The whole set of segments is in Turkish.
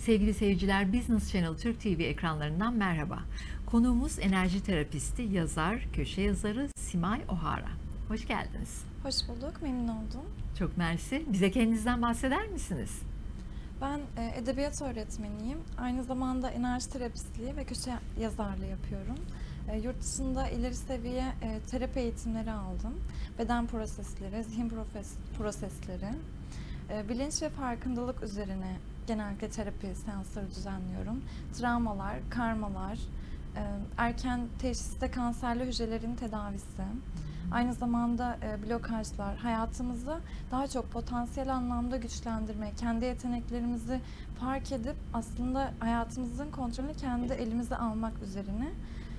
Sevgili seyirciler, Business Channel Türk TV ekranlarından merhaba. Konuğumuz enerji terapisti, yazar, köşe yazarı Simay Ohara. Hoş geldiniz. Hoş bulduk, memnun oldum. Çok mersi. Bize kendinizden bahseder misiniz? Ben edebiyat öğretmeniyim. Aynı zamanda enerji terapistliği ve köşe yazarlığı yapıyorum. Yurt dışında ileri seviye terapi eğitimleri aldım. Beden prosesleri, zihin prosesleri, bilinç ve farkındalık üzerine genellikle terapi seansları düzenliyorum. Travmalar, karmalar, erken teşhiste kanserli hücrelerin tedavisi, aynı zamanda blokajlar, hayatımızı daha çok potansiyel anlamda güçlendirme, kendi yeteneklerimizi fark edip aslında hayatımızın kontrolünü kendi elimize almak üzerine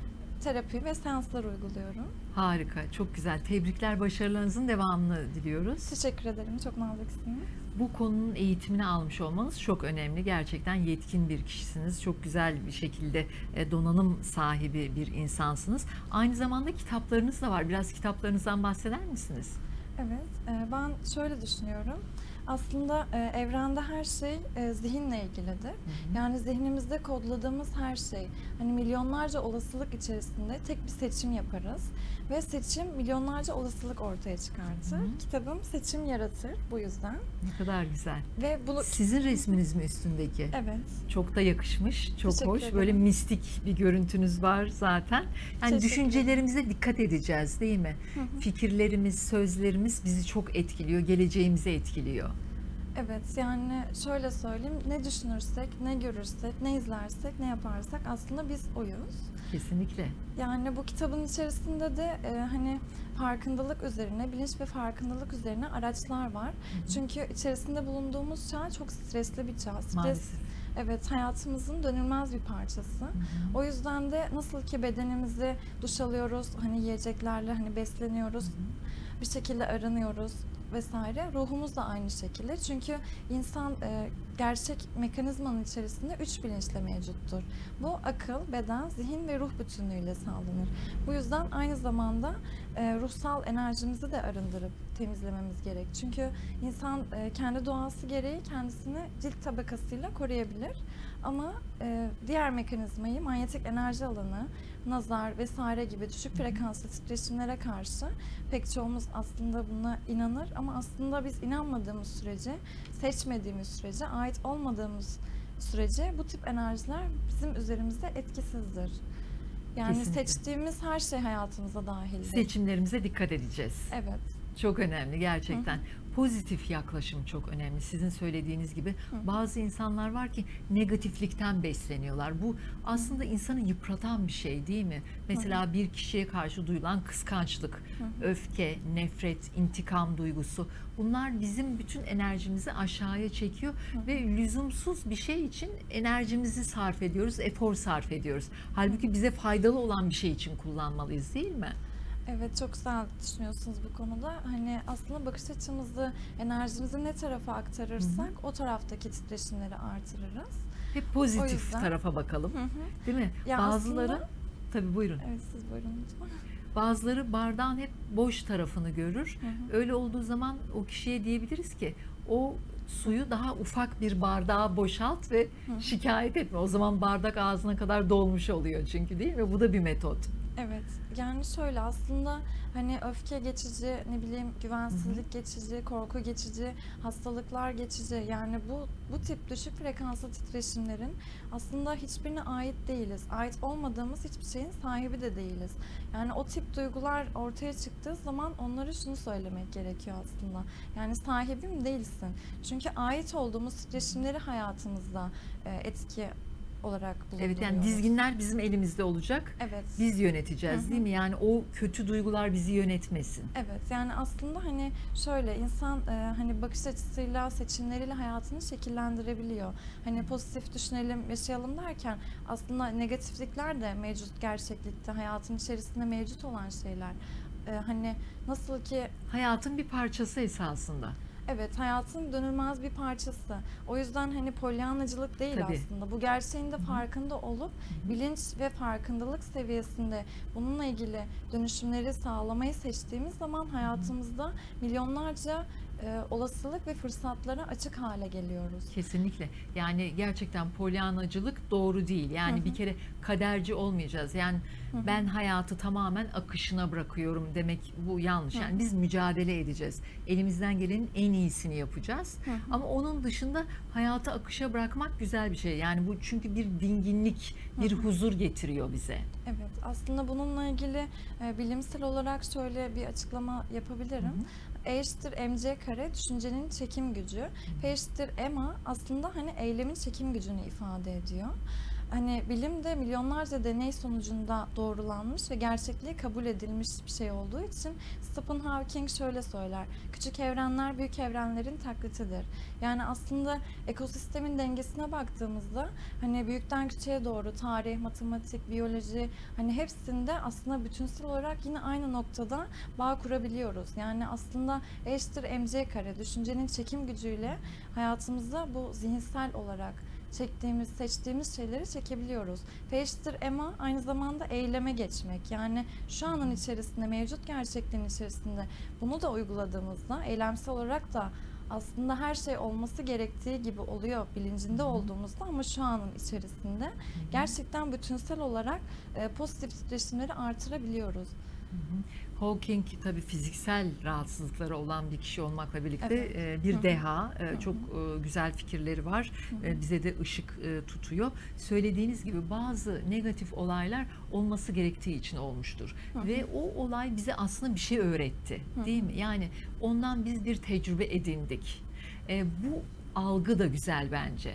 terapi ve seanslar uyguluyorum. Harika, çok güzel. Tebrikler, başarılarınızın devamını diliyoruz. Teşekkür ederim, çok naziksiniz. Bu konunun eğitimini almış olmanız çok önemli. Gerçekten yetkin bir kişisiniz. Çok güzel bir şekilde donanım sahibi bir insansınız. Aynı zamanda kitaplarınız da var. Biraz kitaplarınızdan bahseder misiniz? Evet, ben şöyle düşünüyorum. Aslında evrende her şey zihinle ilgilidir. Yani zihnimizde kodladığımız her şey, hani milyonlarca olasılık içerisinde tek bir seçim yaparız ve seçim milyonlarca olasılık ortaya çıkartır. Kitabım seçim yaratır bu yüzden. Ne kadar güzel. Ve bunu Sizin resminiz mi üstündeki? evet. Çok da yakışmış, çok Teşekkür hoş. ederim. Böyle mistik bir görüntünüz var zaten. Yani Teşekkür düşüncelerimize dikkat edeceğiz, değil mi? Fikirlerimiz, sözlerimiz bizi çok etkiliyor, geleceğimizi etkiliyor. Evet, yani şöyle söyleyeyim, ne düşünürsek, ne görürsek, ne izlersek, ne yaparsak aslında biz oyuz. Kesinlikle. Yani bu kitabın içerisinde de hani farkındalık üzerine, bilinç ve farkındalık üzerine araçlar var. Çünkü içerisinde bulunduğumuz çağ çok stresli bir çağ. Stres, Maalesef. evet, hayatımızın dönülmez bir parçası. O yüzden de nasıl ki bedenimizi duş alıyoruz, hani yiyeceklerle hani besleniyoruz, bir şekilde arınıyoruz vesaire. Ruhumuz da aynı şekilde. Çünkü insan gerçek mekanizmanın içerisinde 3 bilinçle mevcuttur. Bu akıl, beden, zihin ve ruh bütünlüğüyle sağlanır. Bu yüzden aynı zamanda ruhsal enerjimizi de arındırıp temizlememiz gerek. Çünkü insan kendi doğası gereği kendisini cilt tabakasıyla koruyabilir. Ama diğer mekanizmayı, manyetik enerji alanı, nazar vesaire gibi düşük frekanslı titreşimlere karşı pek çoğumuz aslında buna inanır ama aslında biz inanmadığımız sürece, seçmediğimiz sürece, ait olmadığımız sürece bu tip enerjiler bizim üzerimizde etkisizdir. Yani Kesinlikle. seçtiğimiz her şey hayatımıza dahildir. Seçimlerimize dikkat edeceğiz. Evet. Çok önemli gerçekten. Pozitif yaklaşım çok önemli. Sizin söylediğiniz gibi bazı insanlar var ki negatiflikten besleniyorlar. Bu aslında insanı yıpratan bir şey, değil mi? Mesela bir kişiye karşı duyulan kıskançlık, öfke, nefret, intikam duygusu. Bunlar bizim bütün enerjimizi aşağıya çekiyor ve lüzumsuz bir şey için enerjimizi sarf ediyoruz, efor sarf ediyoruz. Halbuki bize faydalı olan bir şey için kullanmalıyız, değil mi? Evet, çok güzel düşünüyorsunuz bu konuda. Hani aslında bakış açımızı, enerjimizi ne tarafa aktarırsak o taraftaki titreşimleri artırırız. Hep O pozitif yüzden- tarafa bakalım. Değil mi? Ya Bazıları aslında- tabii buyurun. Evet, siz buyurun lütfen. Bazıları bardağın hep boş tarafını görür. Öyle olduğu zaman o kişiye diyebiliriz ki o suyu daha ufak bir bardağa boşalt ve şikayet etme. O zaman bardak ağzına kadar dolmuş oluyor çünkü, değil mi? Bu da bir metot. Evet, yani şöyle aslında hani öfke geçici, ne bileyim güvensizlik geçici, korku geçici, hastalıklar geçici. Yani bu tip düşük frekanslı titreşimlerin aslında hiçbirine ait değiliz. Ait olmadığımız hiçbir şeyin sahibi de değiliz. Yani o tip duygular ortaya çıktığı zaman onlara şunu söylemek gerekiyor aslında. Yani sahibim değilsin. Çünkü ait olduğumuz titreşimleri hayatımızda etki olarak bulunduruyoruz. Evet, yani dizginler bizim elimizde olacak. Evet. Biz yöneteceğiz, değil mi? Yani o kötü duygular bizi yönetmesin. Evet, yani aslında hani şöyle insan hani bakış açısıyla, seçimleriyle hayatını şekillendirebiliyor. Hani pozitif düşünelim, yaşayalım derken aslında negatiflikler de mevcut gerçeklikte, hayatın içerisinde mevcut olan şeyler. Hani nasıl ki Hayatın bir parçası esasında. evet, hayatın dönülmez bir parçası. O yüzden hani polyanacılık değil Tabii. aslında. Bu gerçeğin de farkında olup bilinç ve farkındalık seviyesinde bununla ilgili dönüşümleri sağlamayı seçtiğimiz zaman hayatımızda milyonlarca olasılık ve fırsatlara açık hale geliyoruz. Kesinlikle. Yani gerçekten polyanacılık doğru değil. Yani bir kere kaderci olmayacağız. Yani ben hayatı tamamen akışına bırakıyorum demek, bu yanlış. Yani biz mücadele edeceğiz. Elimizden gelenin en iyisini yapacağız. Ama onun dışında hayatı akışa bırakmak güzel bir şey. Yani bu çünkü bir dinginlik, bir huzur getiriyor bize. Evet, aslında bununla ilgili bilimsel olarak şöyle bir açıklama yapabilirim. E eşittir mc kare düşüncenin çekim gücü. P eşittir ma aslında hani eylemin çekim gücünü ifade ediyor. Hani bilim de milyonlarca deney sonucunda doğrulanmış ve gerçekliği kabul edilmiş bir şey olduğu için Stephen Hawking şöyle söyler: küçük evrenler büyük evrenlerin taklitidir. Yani aslında ekosistemin dengesine baktığımızda hani büyükten küçüğe doğru tarih, matematik, biyoloji, hani hepsinde aslında bütünsel olarak yine aynı noktada bağ kurabiliyoruz. Yani aslında E eşittir mc kare düşüncenin çekim gücüyle hayatımızda bu zihinsel olarak seçtiğimiz şeyleri çekebiliyoruz. P eşittir ma aynı zamanda eyleme geçmek. Yani şu anın içerisinde, mevcut gerçekliğin içerisinde bunu da uyguladığımızda eylemsel olarak da aslında her şey olması gerektiği gibi oluyor bilincinde olduğumuzda, ama şu anın içerisinde gerçekten bütünsel olarak pozitif titreşimleri artırabiliyoruz. Hawking tabii fiziksel rahatsızlıkları olan bir kişi olmakla birlikte Evet. bir deha, çok güzel fikirleri var. Bize de ışık tutuyor. Söylediğiniz gibi bazı negatif olaylar olması gerektiği için olmuştur. Ve o olay bize aslında bir şey öğretti, değil mi? Yani ondan biz bir tecrübe edindik. Bu algı da güzel bence.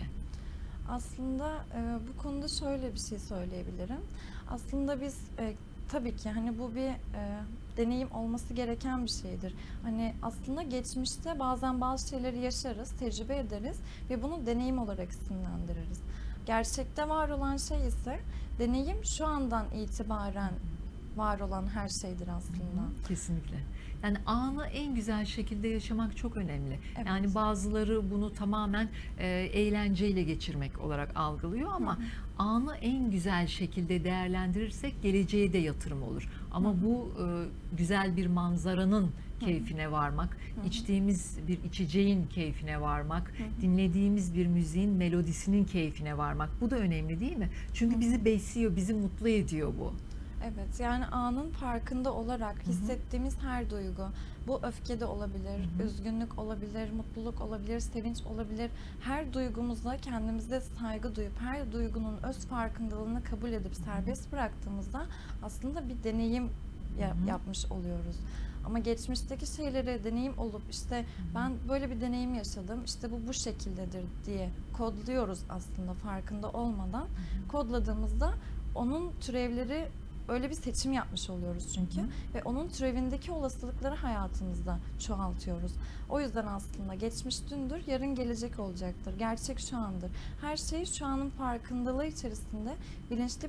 Aslında bu konuda şöyle bir şey söyleyebilirim. Aslında biz tabii ki hani bu bir deneyim olması gereken bir şeydir. Hani aslında geçmişte bazen bazı şeyleri yaşarız, tecrübe ederiz ve bunu deneyim olarak isimlendiririz. Gerçekte var olan şey ise deneyim şu andan itibaren var olan her şeydir aslında. Kesinlikle. Yani anı en güzel şekilde yaşamak çok önemli. Evet. Yani bazıları bunu tamamen eğlenceyle geçirmek olarak algılıyor ama anı en güzel şekilde değerlendirirsek geleceğe de yatırım olur. Ama bu güzel bir manzaranın keyfine varmak, içtiğimiz bir içeceğin keyfine varmak, dinlediğimiz bir müziğin melodisinin keyfine varmak. Bu da önemli, değil mi? Çünkü bizi besliyor, bizi mutlu ediyor bu. Evet, yani anın farkında olarak hissettiğimiz her duygu, bu öfke de olabilir, üzgünlük olabilir, mutluluk olabilir, sevinç olabilir. Her duygumuza kendimize saygı duyup, her duygunun öz farkındalığını kabul edip serbest bıraktığımızda aslında bir deneyim yapmış oluyoruz. Ama geçmişteki şeyleri deneyim olup işte ben böyle bir deneyim yaşadım, işte bu şekildedir diye kodluyoruz aslında farkında olmadan. Kodladığımızda onun türevleri, öyle bir seçim yapmış oluyoruz çünkü ve onun türevindeki olasılıkları hayatımızda çoğaltıyoruz. O yüzden aslında geçmiş dündür, yarın gelecek olacaktır. Gerçek şu andır. Her şey şu anın farkındalığı içerisinde bilinçli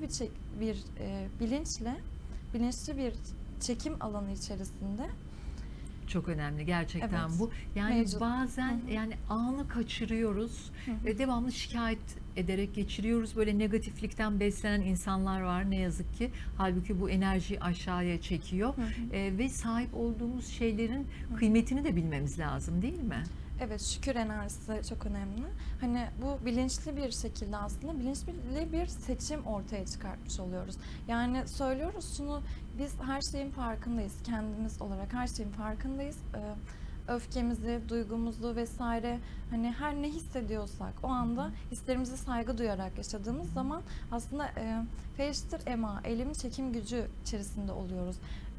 bilinçli bir çekim alanı içerisinde. Çok önemli gerçekten Evet, bu. Yani mevcut. bazen yani anı kaçırıyoruz ve devamlı şikayet ederek geçiriyoruz. Böyle negatiflikten beslenen insanlar var ne yazık ki. Halbuki bu enerjiyi aşağıya çekiyor. Ve sahip olduğumuz şeylerin kıymetini de bilmemiz lazım, değil mi? Evet, şükür enerjisi çok önemli. Hani bu bilinçli bir şekilde aslında bilinçli bir seçim ortaya çıkartmış oluyoruz. Yani söylüyoruz şunu, biz her şeyin farkındayız. Kendimiz olarak her şeyin farkındayız. Öfkemizi, duygumuzu vesaire, hani her ne hissediyorsak o anda hislerimize saygı duyarak yaşadığımız zaman aslında P eşittir ma, eylemin çekim gücü içerisinde oluyoruz.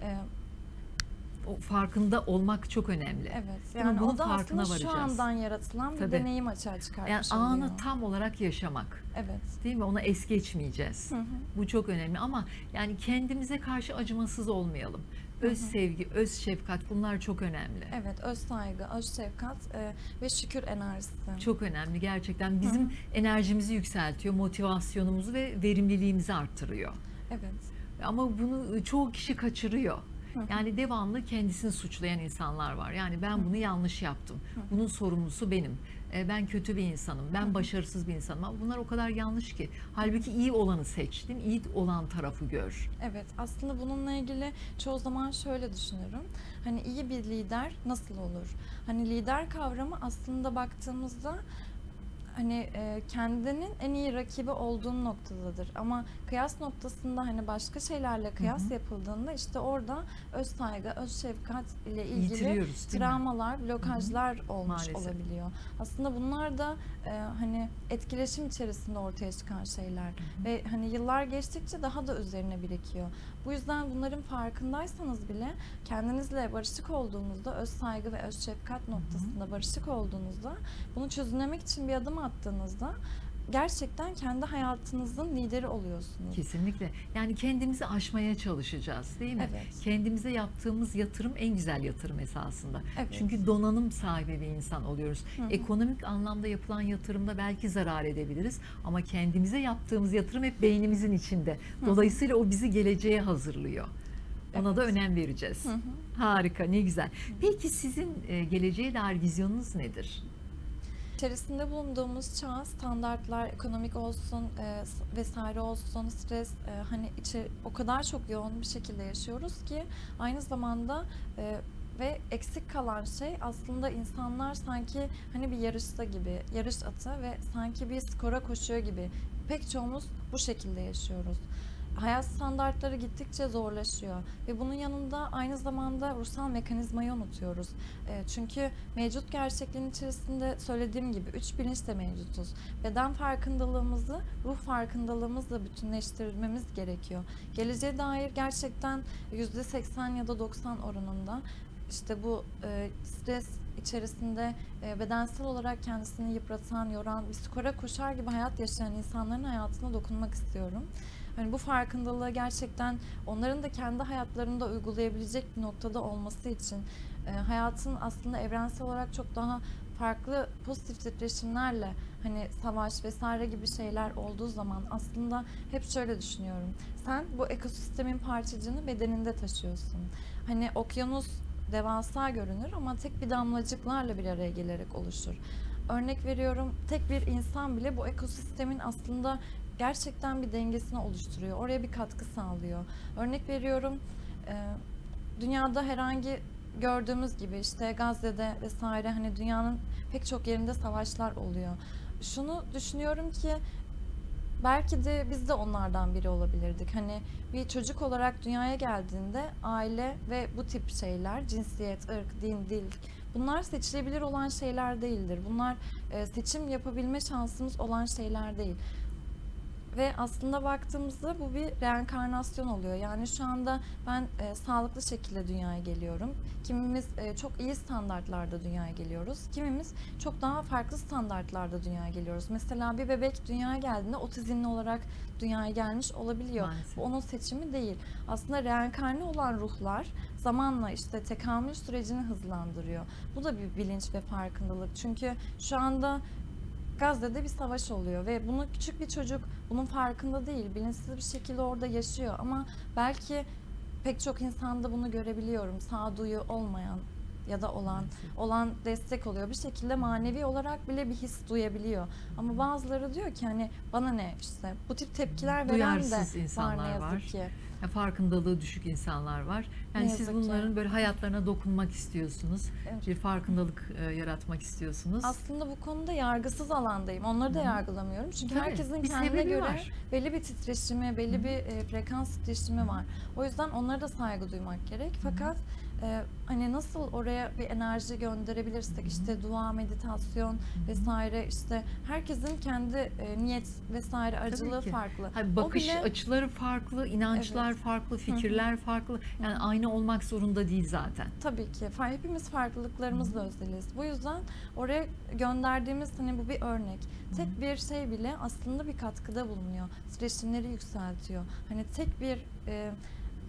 O farkında olmak çok önemli. Evet, Değil yani mi? Bunun o da farkına aslında şu varacağız. andan yaratılan bir Tabii. deneyim açığa çıkartmış Yani oluyor. anı tam olarak yaşamak. Evet. Değil mi? Ona es geçmeyeceğiz. Bu çok önemli ama yani kendimize karşı acımasız olmayalım. Öz sevgi, öz şefkat, bunlar çok önemli. Evet, öz saygı, öz şefkat ve şükür enerjisi. Çok önemli gerçekten. Bizim enerjimizi yükseltiyor, motivasyonumuzu ve verimliliğimizi arttırıyor. Evet. Ama bunu çoğu kişi kaçırıyor. Yani devamlı kendisini suçlayan insanlar var. Yani ben bunu yanlış yaptım. Bunun sorumlusu benim. ben kötü bir insanım, ben başarısız bir insanım. Ama bunlar o kadar yanlış ki. Halbuki iyi olanı seçtin, iyi olan tarafı gör. Evet, aslında bununla ilgili çoğu zaman şöyle düşünürüm. Hani iyi bir lider nasıl olur? Hani lider kavramı aslında baktığımızda hani kendinin en iyi rakibi olduğun noktadadır. Ama kıyas noktasında hani başka şeylerle kıyas yapıldığında işte orada öz saygı, öz şefkat ile ilgili Yitiriyoruz, değil mi? travmalar, blokajlar olmuş Maalesef. olabiliyor. Aslında bunlar da hani etkileşim içerisinde ortaya çıkan şeyler ve hani yıllar geçtikçe daha da üzerine birikiyor. Bu yüzden bunların farkındaysanız bile kendinizle barışık olduğunuzda, öz saygı ve öz şefkat noktasında barışık olduğunuzda, bunu çözümlemek için bir adım attığınızda gerçekten kendi hayatınızın lideri oluyorsunuz. Kesinlikle. Yani kendimizi aşmaya çalışacağız, değil mi? Evet. Kendimize yaptığımız yatırım en güzel yatırım esasında. Evet. Çünkü donanım sahibi bir insan oluyoruz. Ekonomik anlamda yapılan yatırımda belki zarar edebiliriz ama kendimize yaptığımız yatırım hep beynimizin içinde. Dolayısıyla o bizi geleceğe hazırlıyor. Ona da önem vereceğiz. Harika, ne güzel. Peki sizin geleceğe dair vizyonunuz nedir? İçerisinde bulunduğumuz çağ, standartlar, ekonomik olsun vesaire olsun, stres hani o kadar çok yoğun bir şekilde yaşıyoruz ki aynı zamanda ve eksik kalan şey aslında insanlar sanki hani bir yarışta gibi, yarış atı ve sanki bir skora koşuyor gibi. Pek çoğumuz bu şekilde yaşıyoruz. Hayat standartları gittikçe zorlaşıyor ve bunun yanında aynı zamanda ruhsal mekanizmayı unutuyoruz. Çünkü mevcut gerçekliğin içerisinde söylediğim gibi 3 bilinç de mevcutuz. Beden farkındalığımızı ruh farkındalığımızla bütünleştirmemiz gerekiyor. Geleceğe dair gerçekten %80 ya da 90 oranında işte bu stres içerisinde bedensel olarak kendisini yıpratan, yoran, bir skora koşar gibi hayat yaşayan insanların hayatına dokunmak istiyorum. Hani bu farkındalığı gerçekten onların da kendi hayatlarında uygulayabilecek bir noktada olması için hayatın aslında evrensel olarak çok daha farklı pozitif titreşimlerle hani savaş vesaire gibi şeyler olduğu zaman aslında hep şöyle düşünüyorum. Sen bu ekosistemin parçacığını bedeninde taşıyorsun. Hani okyanus devasa görünür ama tek bir damlacıklarla bir araya gelerek oluşur. Örnek veriyorum, tek bir insan bile bu ekosistemin aslında gerçekten bir dengesini oluşturuyor. Oraya bir katkı sağlıyor. Örnek veriyorum, dünyada herhangi gördüğümüz gibi işte Gazze'de vesaire hani dünyanın pek çok yerinde savaşlar oluyor. Şunu düşünüyorum ki belki de biz de onlardan biri olabilirdik. Hani bir çocuk olarak dünyaya geldiğinde aile ve bu tip şeyler, cinsiyet, ırk, din, dil, bunlar seçilebilir olan şeyler değildir. Bunlar seçim yapabilme şansımız olan şeyler değil. Ve aslında baktığımızda bu bir reenkarnasyon oluyor. Yani şu anda ben sağlıklı şekilde dünyaya geliyorum. Kimimiz çok iyi standartlarda dünyaya geliyoruz. Kimimiz çok daha farklı standartlarda dünyaya geliyoruz. Mesela bir bebek dünyaya geldiğinde otizmli olarak dünyaya gelmiş olabiliyor. Maalesef. Bu onun seçimi değil. Aslında reenkarne olan ruhlar zamanla işte tekamül sürecini hızlandırıyor. Bu da bir bilinç ve farkındalık. Çünkü şu anda Gazze'de bir savaş oluyor ve bunu küçük bir çocuk bunun farkında değil, bilinçsiz bir şekilde orada yaşıyor ama belki pek çok insanda bunu görebiliyorum. Sağduyu olmayan ya da olan destek oluyor. Bir şekilde manevi olarak bile bir his duyabiliyor. Ama bazıları diyor ki hani bana ne işte bu tip tepkiler veren de Duyarsız var insanlar ne yazık var. ki. Farkındalığı düşük insanlar var. Yani Ne siz yazık bunların ki. böyle hayatlarına dokunmak istiyorsunuz. Evet. Bir farkındalık yaratmak istiyorsunuz. Aslında bu konuda yargısız alandayım. Onları da yargılamıyorum. Çünkü Tabii, herkesin bir kendine sebebi göre var. belli bir titreşimi, belli bir frekans titreşimi var. O yüzden onlara da saygı duymak gerek. Fakat hani nasıl oraya bir enerji gönderebilirsek işte dua, meditasyon vesaire işte herkesin kendi niyet vesaire aracılığı ki. farklı. Hayır, bakış O bile açıları farklı, inançlar Evet. farklı, fikirler farklı. Yani aynı olmak zorunda değil zaten. Tabii ki. Hepimiz farklılıklarımızla özeliz. Bu yüzden oraya gönderdiğimiz hani bu bir örnek. Tek bir şey bile aslında bir katkıda bulunuyor. Titreşimleri yükseltiyor. Hani tek bir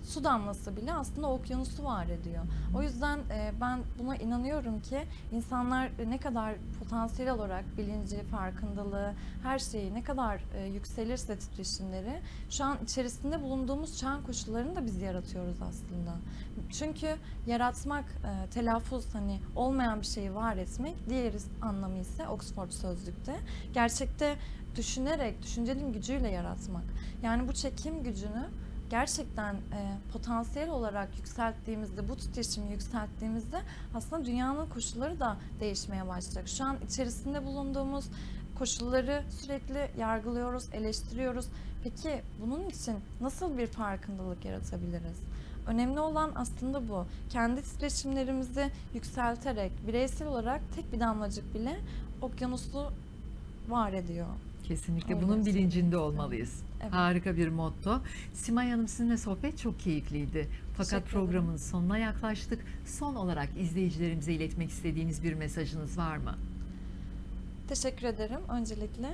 su damlası bile aslında okyanusu var ediyor. O yüzden ben buna inanıyorum ki insanlar ne kadar potansiyel olarak bilinci, farkındalığı, her şeyi ne kadar yükselirse titreşimleri, şu an içerisinde bulunduğumuz çağın koşullarını da biz yaratıyoruz aslında. Çünkü yaratmak, telaffuz, hani olmayan bir şeyi var etmek, diğer anlamı ise Oxford Sözlük'te gerçekte düşünerek, düşüncenin gücüyle yaratmak. Yani bu çekim gücünü gerçekten potansiyel olarak yükselttiğimizde, bu titreşimi yükselttiğimizde aslında dünyanın koşulları da değişmeye başlayacak. Şu an içerisinde bulunduğumuz koşulları sürekli yargılıyoruz, eleştiriyoruz. Peki bunun için nasıl bir farkındalık yaratabiliriz? Önemli olan aslında bu. Kendi titreşimlerimizi yükselterek, bireysel olarak tek bir damlacık bile okyanusu var ediyor. Kesinlikle Öyle bunun bilincinde söyleyeyim. olmalıyız. Evet. Harika bir motto. Simay Hanım, sizinle sohbet çok keyifliydi. Fakat Teşekkür programın ederim. sonuna yaklaştık. Son olarak izleyicilerimize iletmek istediğiniz bir mesajınız var mı? Teşekkür ederim öncelikle.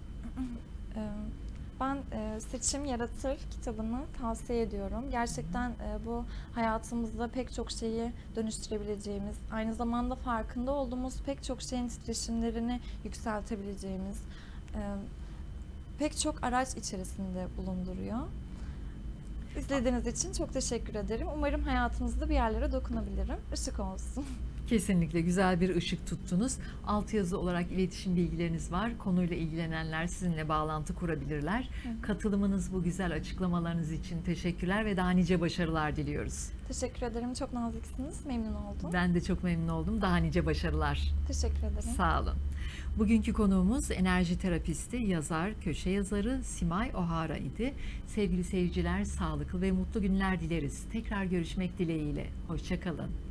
Ben Seçim Yaratır kitabını tavsiye ediyorum. Gerçekten bu hayatımızda pek çok şeyi dönüştürebileceğimiz, aynı zamanda farkında olduğumuz pek çok şeyin titreşimlerini yükseltebileceğimiz pek çok araç içerisinde bulunduruyor. İzlediğiniz için çok teşekkür ederim. Umarım hayatınızda bir yerlere dokunabilirim. Işık olsun. Kesinlikle güzel bir ışık tuttunuz. Altyazı olarak iletişim bilgileriniz var. Konuyla ilgilenenler sizinle bağlantı kurabilirler. Katılımınız, bu güzel açıklamalarınız için teşekkürler ve daha nice başarılar diliyoruz. Teşekkür ederim. Çok naziksiniz. Memnun oldum. Ben de çok memnun oldum. Daha nice başarılar. Teşekkür ederim. Sağ olun. Bugünkü konuğumuz enerji terapisti, yazar, köşe yazarı Simay Ohara idi. Sevgili seyirciler, sağlıklı ve mutlu günler dileriz. Tekrar görüşmek dileğiyle. Hoşça kalın.